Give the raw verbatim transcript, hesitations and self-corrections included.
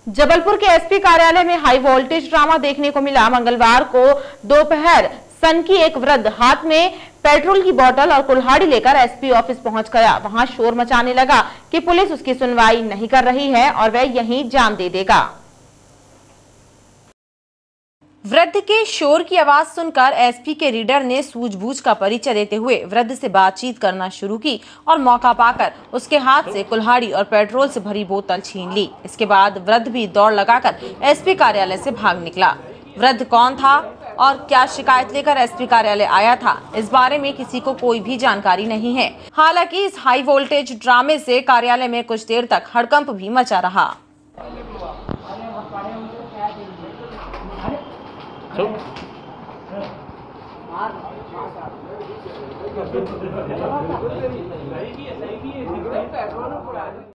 जबलपुर के एसपी कार्यालय में हाई वोल्टेज ड्रामा देखने को मिला। मंगलवार को दोपहर सन की एक वृद्ध हाथ में पेट्रोल की बोतल और कुल्हाड़ी लेकर एसपी ऑफिस पहुंच गया। वहां शोर मचाने लगा कि पुलिस उसकी सुनवाई नहीं कर रही है और वह यहीं जान दे देगा। वृद्ध के शोर की आवाज सुनकर एसपी के रीडर ने सूझबूझ का परिचय देते हुए वृद्ध से बातचीत करना शुरू की और मौका पाकर उसके हाथ से कुल्हाड़ी और पेट्रोल से भरी बोतल छीन ली। इसके बाद वृद्ध भी दौड़ लगाकर एसपी कार्यालय से भाग निकला। वृद्ध कौन था और क्या शिकायत लेकर एसपी कार्यालय आया था, इस बारे में किसी को कोई भी जानकारी नहीं है। हालांकि इस हाई वोल्टेज ड्रामे से कार्यालय में कुछ देर तक हड़कंप भी मचा रहा। तो